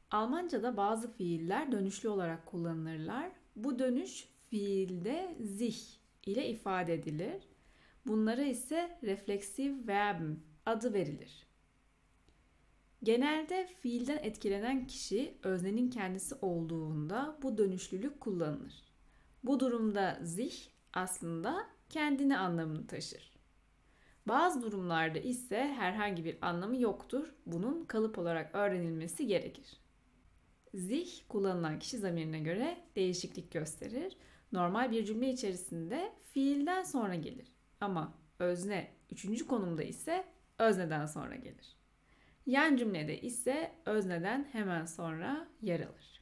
Almanca'da bazı fiiller dönüşlü olarak kullanılırlar. Bu dönüş fiilde sich ile ifade edilir. Bunlara ise refleksif verben adı verilir. Genelde fiilden etkilenen kişi öznenin kendisi olduğunda bu dönüşlülük kullanılır. Bu durumda sich aslında kendini anlamını taşır. Bazı durumlarda ise herhangi bir anlamı yoktur. Bunun kalıp olarak öğrenilmesi gerekir. Sich kullanılan kişi zamirine göre değişiklik gösterir. Normal bir cümle içerisinde fiilden sonra gelir. Ama özne üçüncü konumda ise özneden sonra gelir. Yan cümlede ise özneden hemen sonra yer alır.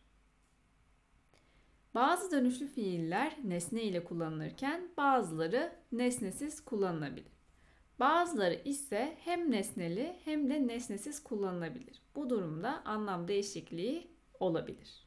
Bazı dönüşlü fiiller nesne ile kullanılırken bazıları nesnesiz kullanılabilir. Bazıları ise hem nesneli hem de nesnesiz kullanılabilir. Bu durumda anlam değişikliği olabilir.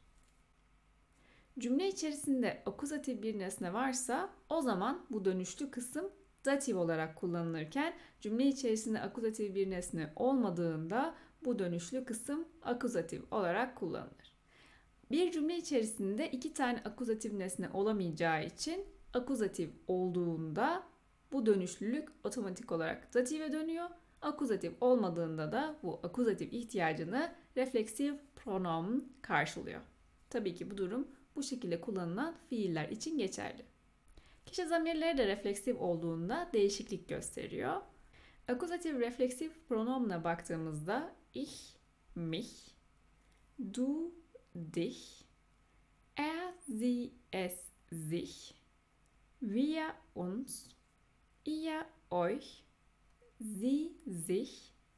Cümle içerisinde akuzatif bir nesne varsa o zaman bu dönüşlü kısım datif olarak kullanılırken cümle içerisinde akuzatif bir nesne olmadığında bu dönüşlü kısım akuzatif olarak kullanılır. Bir cümle içerisinde iki tane akuzatif nesne olamayacağı için akuzatif olduğunda bu dönüşlülük otomatik olarak datife dönüyor. Akuzatif olmadığında da bu akuzatif ihtiyacını refleksif pronoun karşılıyor. Tabii ki bu durum bu şekilde kullanılan fiiller için geçerli. Kişi zamirleri de refleksif olduğunda değişiklik gösteriyor. Akuzatif refleksif pronomuna baktığımızda ich, mich, du, dich, er, sie, es, sich, wir, uns, ihr, euch, sie, sich,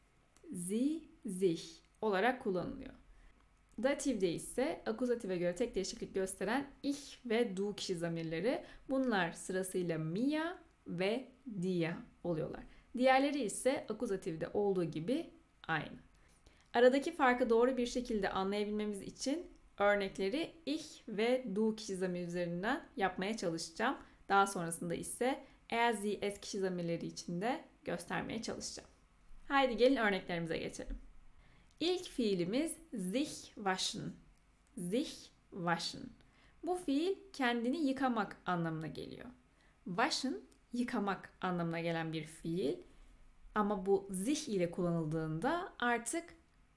sie, sich olarak kullanılıyor. Datifde ise akuzative göre tek değişiklik gösteren ich ve du kişi zamirleri. Bunlar sırasıyla mia ve dia oluyorlar. Diğerleri ise akuzatifde olduğu gibi aynı. Aradaki farkı doğru bir şekilde anlayabilmemiz için örnekleri ich ve du kişi zamiri üzerinden yapmaya çalışacağım. Daha sonrasında ise er, sie, es kişi zamirleri için de göstermeye çalışacağım. Haydi gelin örneklerimize geçelim. İlk fiilimiz sich waschen. Sich waschen. Bu fiil kendini yıkamak anlamına geliyor. Waschen yıkamak anlamına gelen bir fiil. Ama bu sich ile kullanıldığında artık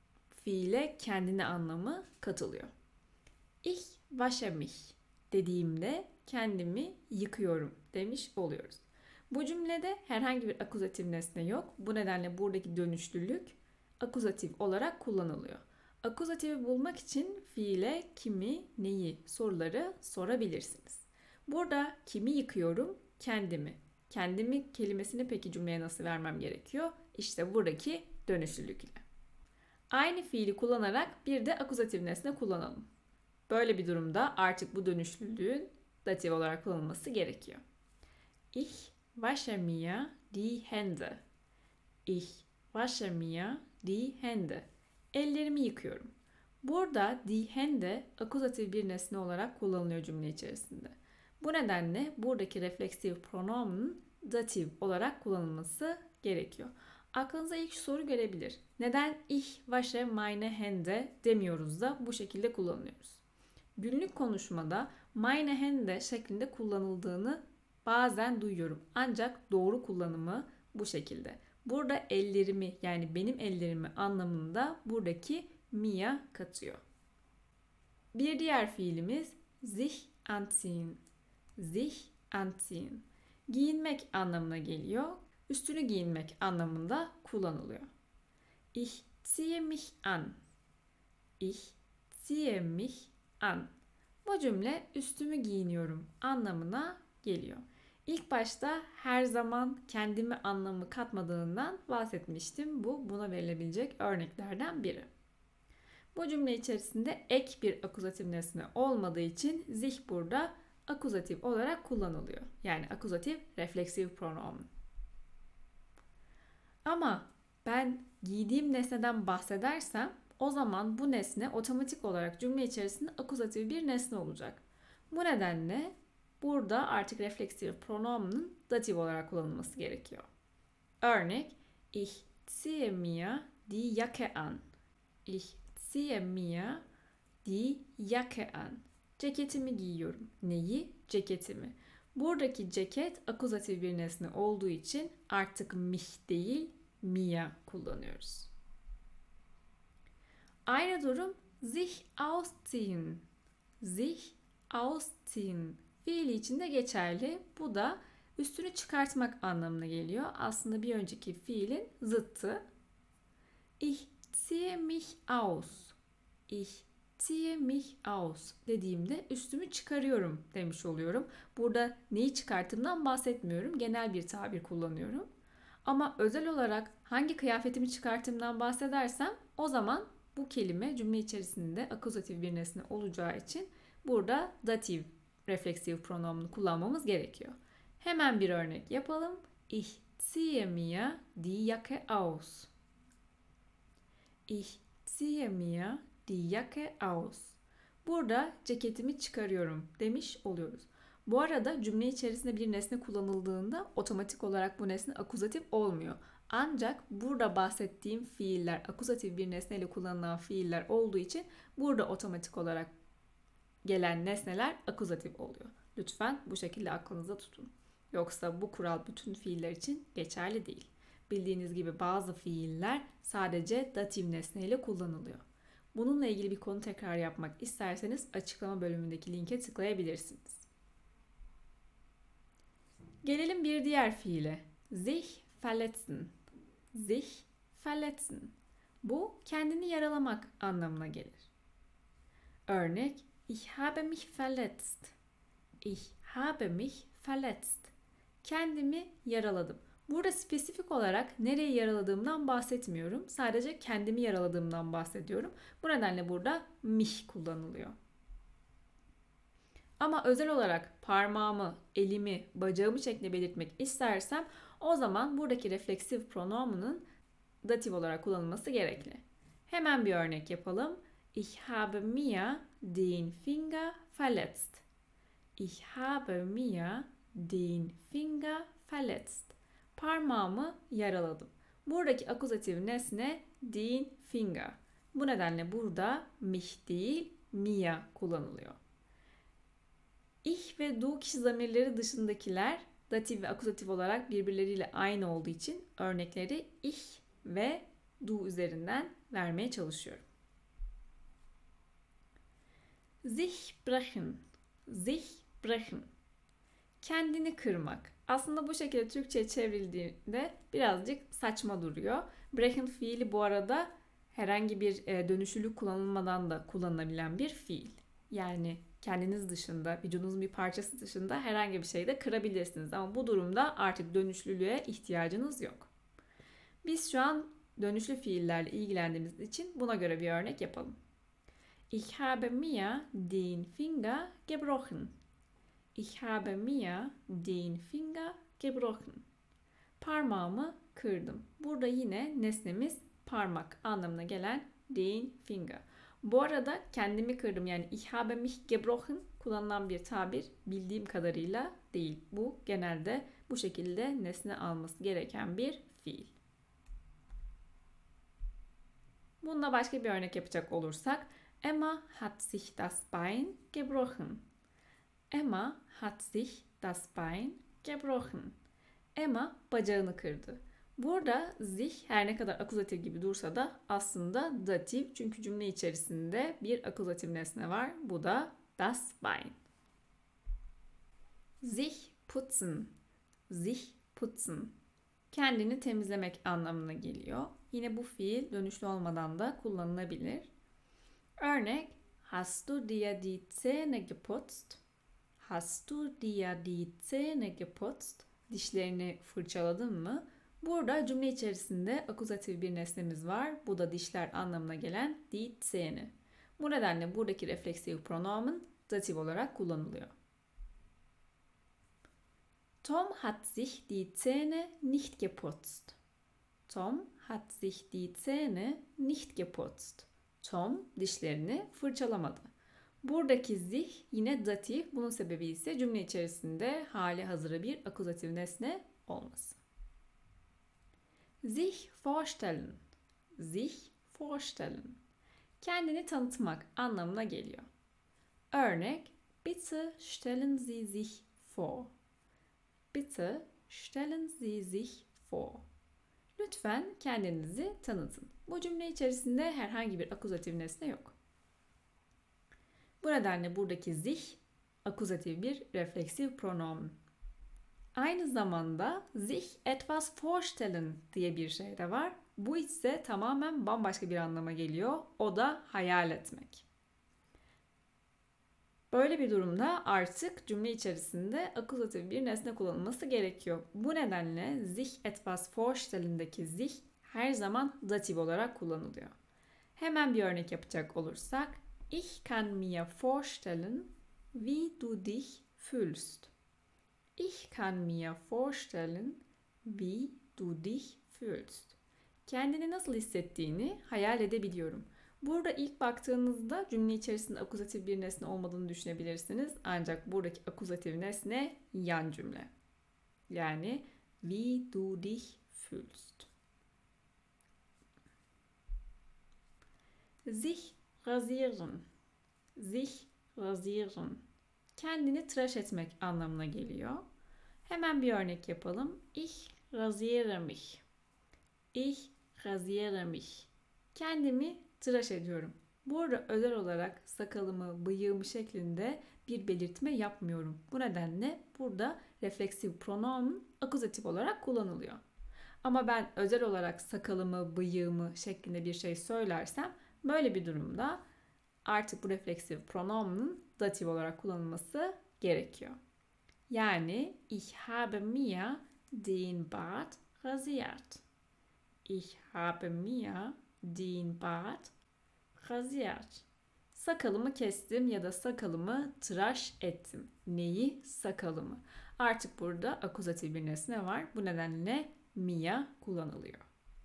fiile kendine anlamı katılıyor. Ich wasche mich dediğimde kendimi yıkıyorum demiş oluyoruz. Bu cümlede herhangi bir akuzatif nesne yok. Bu nedenle buradaki dönüşlülük akuzatif olarak kullanılıyor. Akuzatifi bulmak için fiile kimi, neyi soruları sorabilirsiniz. Burada kimi yıkıyorum? Kendimi. Kendimi kelimesini peki cümleye nasıl vermem gerekiyor? İşte buradaki dönüşlülük ile. Aynı fiili kullanarak bir de akuzatif nesne kullanalım. Böyle bir durumda artık bu dönüşlülüğün datif olarak kullanılması gerekiyor. Ich wasche mir die Hände. Ich wasche mir die Hände. Ellerimi yıkıyorum. Burada die Hände akuzatif bir nesne olarak kullanılıyor cümle içerisinde. Bu nedenle buradaki refleksif pronounun datif olarak kullanılması gerekiyor. Aklınıza ilk şu soru gelebilir. Neden ich wasche meine Hände demiyoruz da bu şekilde kullanıyoruz? Günlük konuşmada meine Hände şeklinde kullanıldığını bazen duyuyorum. Ancak doğru kullanımı bu şekilde. Burada ellerimi yani benim ellerimi anlamında buradaki mia katıyor. Bir diğer fiilimiz sich anziehen. Sich anziehen. Giyinmek anlamına geliyor. Üstünü giyinmek anlamında kullanılıyor. Ich ziehe mich an. Ich ziehe mich an. Bu cümle üstümü giyiniyorum anlamına geliyor. İlk başta her zaman kendimi anlamı katmadığından bahsetmiştim. Bu buna verilebilecek örneklerden biri. Bu cümle içerisinde ek bir akuzatif nesne olmadığı için sich burada akuzatif olarak kullanılıyor. Yani akuzatif refleksif pronoun. Ama ben giydiğim nesneden bahsedersem o zaman bu nesne otomatik olarak cümle içerisinde akuzatif bir nesne olacak. Bu nedenle burada artık refleksif pronounun datif olarak kullanılması gerekiyor. Örnek, ich ziehe mir die Jacke an. Ich ziehe mir die Jacke an. Ceketimi giyiyorum. Neyi? Ceketimi. Buradaki ceket akuzatif bir nesne olduğu için artık mich değil, mir kullanıyoruz. Aynı durum sich ausziehen. Sich ausziehen fiili için de geçerli. Bu da üstünü çıkartmak anlamına geliyor. Aslında bir önceki fiilin zıttı. Ich ziehe mich aus. Ich ziehe mich aus dediğimde üstümü çıkarıyorum demiş oluyorum. Burada neyi çıkarttığımdan bahsetmiyorum. Genel bir tabir kullanıyorum. Ama özel olarak hangi kıyafetimi çıkarttığımdan bahsedersem o zaman bu kelime cümle içerisinde akuzatif bir nesne olacağı için burada datif refleksif pronomunu kullanmamız gerekiyor. Hemen bir örnek yapalım. Ich ziehe mir die Jacke aus. Ich ziehe mir die Jacke aus. Burada ceketimi çıkarıyorum demiş oluyoruz. Bu arada cümle içerisinde bir nesne kullanıldığında otomatik olarak bu nesne akuzatif olmuyor. Ancak burada bahsettiğim fiiller akuzatif bir nesneyle kullanılan fiiller olduğu için burada otomatik olarak gelen nesneler akuzatif oluyor. Lütfen bu şekilde aklınızda tutun. Yoksa bu kural bütün fiiller için geçerli değil. Bildiğiniz gibi bazı fiiller sadece datif nesneyle kullanılıyor. Bununla ilgili bir konu tekrar yapmak isterseniz açıklama bölümündeki linke tıklayabilirsiniz. Gelelim bir diğer fiile. Sich verletzen. Sich verletzen. Bu kendini yaralamak anlamına gelir. Örnek: Ich habe mich verletzt. Ich habe mich verletzt. Kendimi yaraladım. Burada spesifik olarak nereyi yaraladığımdan bahsetmiyorum. Sadece kendimi yaraladığımdan bahsediyorum. Bu nedenle burada mich kullanılıyor. Ama özel olarak parmağımı, elimi, bacağımı şeklinde belirtmek istersem o zaman buradaki refleksif pronomunun datif olarak kullanılması gerekli. Hemen bir örnek yapalım. Ich habe mir den Finger verletzt. Ich habe mir den Finger verletzt. Parmağımı yaraladım. Buradaki akuzatif nesne den Finger. Bu nedenle burada mich değil, mir kullanılıyor. Ich ve du kişi zamirleri dışındakiler datif ve akuzatif olarak birbirleriyle aynı olduğu için örnekleri ich ve du üzerinden vermeye çalışıyorum. Sich brechen. Sich brechen. Kendini kırmak. Aslında bu şekilde Türkçe'ye çevrildiğinde birazcık saçma duruyor. Brechen fiili bu arada herhangi bir dönüşlülük kullanılmadan da kullanılabilen bir fiil. Yani kendiniz dışında, vücudunuzun bir parçası dışında herhangi bir şeyi de kırabilirsiniz. Ama bu durumda artık dönüşlülüğe ihtiyacınız yok. Biz şu an dönüşlü fiillerle ilgilendiğimiz için buna göre bir örnek yapalım. Ich habe mir den Finger gebrochen. Ich habe mir den Finger gebrochen. Parmağımı kırdım. Burada yine nesnemiz parmak anlamına gelen den Finger. Bu arada kendimi kırdım yani ich habe mich gebrochen kullanılan bir tabir bildiğim kadarıyla değil. Bu genelde bu şekilde nesne alması gereken bir fiil. Bununla başka bir örnek yapacak olursak Emma hat sich das Bein gebrochen. Emma hat sich das Bein gebrochen. Emma bacağını kırdı. Burada sich her ne kadar akuzatif gibi dursa da aslında datif çünkü cümle içerisinde bir akuzatif nesne var. Bu da das Bein. Sich putzen. Sich putzen. Kendini temizlemek anlamına geliyor. Yine bu fiil dönüşlü olmadan da kullanılabilir. Örnek: Hast du dir die Zähne geputzt? Hast du dir die Zähne geputzt? Dişlerini fırçaladın mı? Burada cümle içerisinde akuzatif bir nesnemiz var. Bu da dişler anlamına gelen die Zähne. Bu nedenle buradaki refleksif pronomen datif olarak kullanılıyor. Tom hat sich die Zähne nicht geputzt. Tom hat sich die Zähne nicht geputzt. Tom dişlerini fırçalamadı. Buradaki sich yine datif. Bunun sebebi ise cümle içerisinde hali hazırda bir akuzatif nesne olması. Sich vorstellen. Sich vorstellen. kendini tanıtmak anlamına geliyor. Örnek, bitte stellen Sie sich vor. Bitte stellen Sie sich vor. Lütfen kendinizi tanıtın. Bu cümle içerisinde herhangi bir akuzatif nesne yok. Bu nedenle buradaki sich akuzatif bir refleksif pronomen. Aynı zamanda sich etwas vorstellen diye bir şey de var. Bu ise tamamen bambaşka bir anlama geliyor. O da hayal etmek. Böyle bir durumda artık cümle içerisinde akuzatif bir nesne kullanılması gerekiyor. Bu nedenle sich etwas vorstellen'deki sich her zaman datif olarak kullanılıyor. Hemen bir örnek yapacak olursak, ich kann mir vorstellen, wie du dich fühlst. Ich kann mir vorstellen, wie du dich fühlst. Kendini nasıl hissettiğini hayal edebiliyorum. Burada ilk baktığınızda cümle içerisinde akuzatif bir nesne olmadığını düşünebilirsiniz. Ancak buradaki akuzatif nesne yan cümle. Yani wie du dich fühlst. Sich rasieren. Sich rasieren. Kendini tıraş etmek anlamına geliyor. Hemen bir örnek yapalım. Ich rasiere mich. Ich rasiere mich. Kendimi tıraş ediyorum. Burada özel olarak sakalımı, bıyığımı şeklinde bir belirtme yapmıyorum. Bu nedenle burada refleksif pronomen akuzatif olarak kullanılıyor. Ama ben özel olarak sakalımı, bıyığımı şeklinde bir şey söylersem böyle bir durumda artık bu refleksif pronomenın datif olarak kullanılması gerekiyor. Yani ich habe mir den Bart rasiert. Ich habe mir den Bart rasiert. Sakalımı kestim ya da sakalımı tıraş ettim. Neyi? Sakalımı. Artık burada akuzatif bir nesne var. Bu nedenle mir kullanılıyor.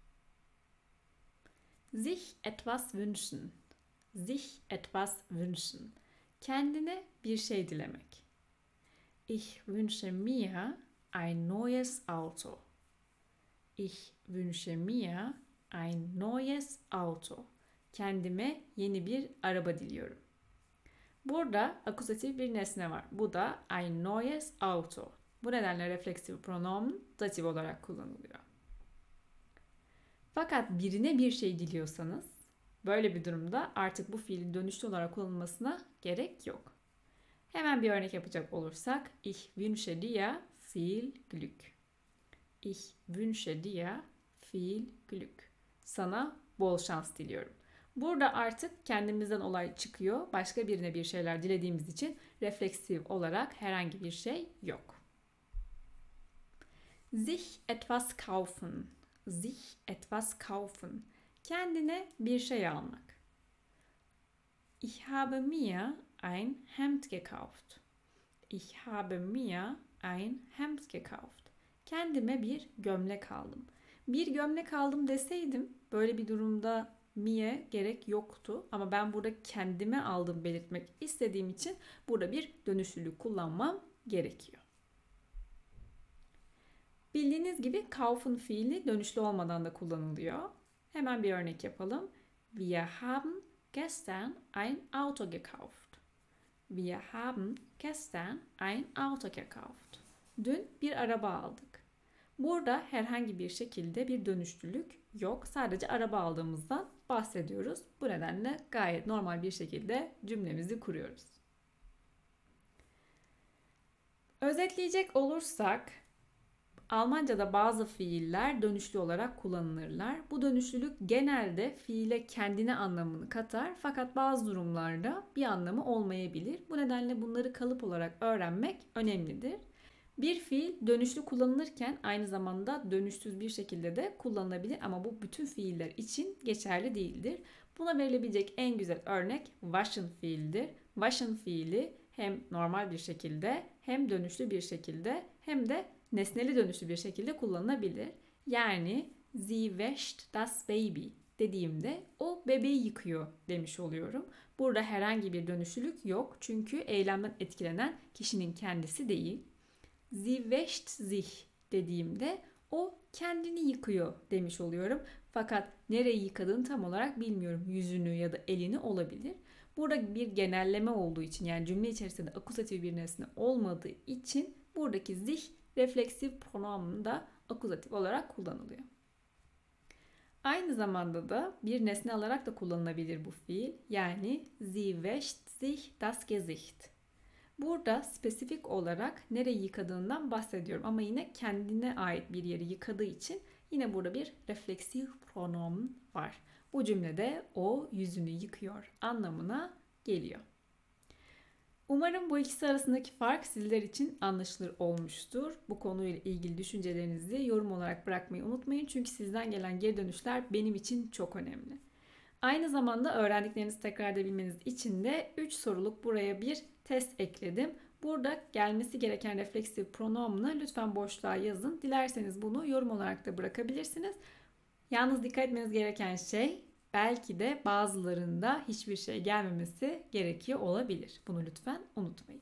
Sich etwas wünschen. Sich etwas wünschen. Kendine bir şey dilemek. Ich wünsche mir ein neues Auto. Ich wünsche mir ein neues Auto. Kendime yeni bir araba diliyorum. Burada akuzatif bir nesne var. Bu da ein neues Auto. Bu nedenle refleksif pronomen datif olarak kullanılıyor. Fakat birine bir şey diliyorsanız böyle bir durumda artık bu fiilin dönüşlü olarak kullanılmasına gerek yok. Hemen bir örnek yapacak olursak, ich wünsche dir viel Glück. Ich wünsche dir viel Glück. Sana bol şans diliyorum. Burada artık kendimizden olay çıkıyor. Başka birine bir şeyler dilediğimiz için refleksif olarak herhangi bir şey yok. Sich etwas kaufen. Sich etwas kaufen. Kendine bir şey almak. Ich habe mir ein Hemd gekauft. Ich habe mir ein Hemd gekauft. Kendime bir gömlek aldım. Bir gömlek aldım deseydim böyle bir durumda mi'ye gerek yoktu. Ama ben burada kendime aldım belirtmek istediğim için burada bir dönüşlülük kullanmam gerekiyor. Bildiğiniz gibi kaufen fiili dönüşlü olmadan da kullanılıyor. Hemen bir örnek yapalım. Wir haben gestern ein Auto gekauft. Wir haben gestern ein Auto gekauft. Dün bir araba aldık. Burada herhangi bir şekilde bir dönüşlülük yok. Sadece araba aldığımızdan bahsediyoruz. Bu nedenle gayet normal bir şekilde cümlemizi kuruyoruz. Özetleyecek olursak, Almanca'da bazı fiiller dönüşlü olarak kullanılırlar. Bu dönüşlülük genelde fiile kendine anlamını katar fakat bazı durumlarda bir anlamı olmayabilir. Bu nedenle bunları kalıp olarak öğrenmek önemlidir. Bir fiil dönüşlü kullanılırken aynı zamanda dönüşsüz bir şekilde de kullanılabilir ama bu bütün fiiller için geçerli değildir. Buna verilebilecek en güzel örnek waschen fiildir. Waschen fiili hem normal bir şekilde hem dönüşlü bir şekilde hem de nesneli dönüşlü bir şekilde kullanılabilir. Yani sie wäscht das Baby dediğimde o bebeği yıkıyor demiş oluyorum. Burada herhangi bir dönüşlülük yok çünkü eylemden etkilenen kişinin kendisi değil. Sie wäscht sich dediğimde O kendini yıkıyor demiş oluyorum. Fakat nereyi yıkadığını tam olarak bilmiyorum. Yüzünü ya da elini olabilir. Burada bir genelleme olduğu için, yani cümle içerisinde akuzatif bir nesne olmadığı için buradaki sich refleksif pronomen da akuzatif olarak kullanılıyor. Aynı zamanda da bir nesne alarak da kullanılabilir bu fiil. Yani sie wäscht sich das Gesicht. Burada spesifik olarak nereyi yıkadığından bahsediyorum ama yine kendine ait bir yeri yıkadığı için yine burada bir refleksif pronomen var. Bu cümlede o yüzünü yıkıyor anlamına geliyor. Umarım bu ikisi arasındaki fark sizler için anlaşılır olmuştur. Bu konuyla ilgili düşüncelerinizi yorum olarak bırakmayı unutmayın. Çünkü sizden gelen geri dönüşler benim için çok önemli. Aynı zamanda öğrendiklerinizi tekrar edebilmeniz için de 3 soruluk buraya bir test ekledim. Burada gelmesi gereken refleksif pronomen'ı lütfen boşluğa yazın. Dilerseniz bunu yorum olarak da bırakabilirsiniz. Yalnız dikkat etmeniz gereken şey, belki de bazılarında hiçbir şey gelmemesi gerekiyor olabilir. Bunu lütfen unutmayın.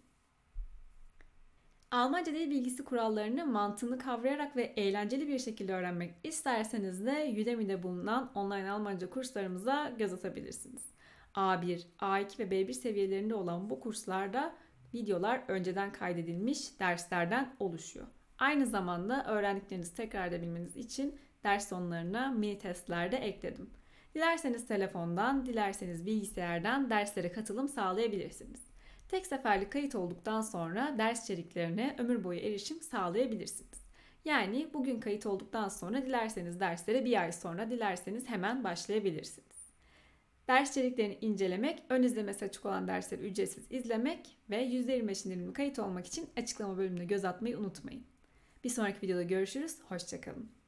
Almanca dil bilgisi kurallarını mantığını kavrayarak ve eğlenceli bir şekilde öğrenmek isterseniz de Udemy'de bulunan online Almanca kurslarımıza göz atabilirsiniz. A1, A2 ve B1 seviyelerinde olan bu kurslarda videolar önceden kaydedilmiş derslerden oluşuyor. Aynı zamanda öğrendiklerinizi tekrar edebilmeniz için ders sonlarına mini testler de ekledim. Dilerseniz telefondan, dilerseniz bilgisayardan derslere katılım sağlayabilirsiniz. Tek seferlik kayıt olduktan sonra ders içeriklerine ömür boyu erişim sağlayabilirsiniz. Yani bugün kayıt olduktan sonra dilerseniz derslere bir ay sonra, dilerseniz hemen başlayabilirsiniz. Ders içeriklerini incelemek, ön izlemesi açık olan dersleri ücretsiz izlemek ve %25 indirimli kayıt olmak için açıklama bölümüne göz atmayı unutmayın. Bir sonraki videoda görüşürüz, hoşça kalın.